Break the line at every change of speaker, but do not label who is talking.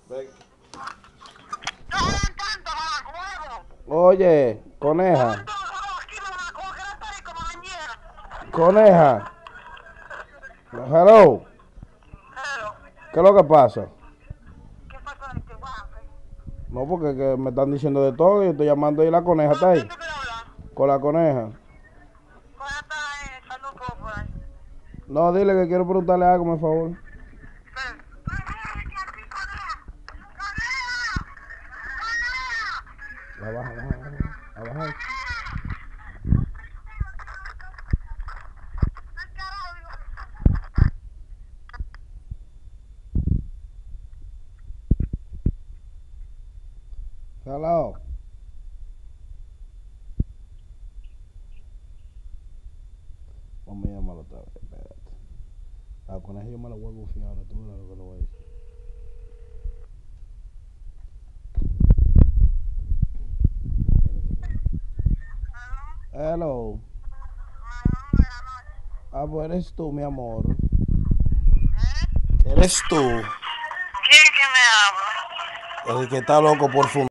Ven.
No jodan tanto, huevo.
Oye, coneja,
Aquí como que no está ahí como niñera.
coneja. Hello,
Pero,
¿qué es lo que pasa?
¿qué pasó de este guapo?
No, porque que me están diciendo de todo. Yo estoy llamando y la coneja está
¿Con quién
ahí.
tú quieres hablar?
Con la coneja.
Con esta Saluco por ahí.
No, dile que quiero preguntarle algo, por favor.
Ven.
La baja, baja, baja. La baja. Hello. Vamos a llamarlo otra vez, espérate. La coneja yo me la voy a bufiar ahora, tú verás lo que le voy a decir. Hello. Ah, pues eres tú, mi amor. Eres tú.
¿Quién que me habla?
El que está loco por fumar.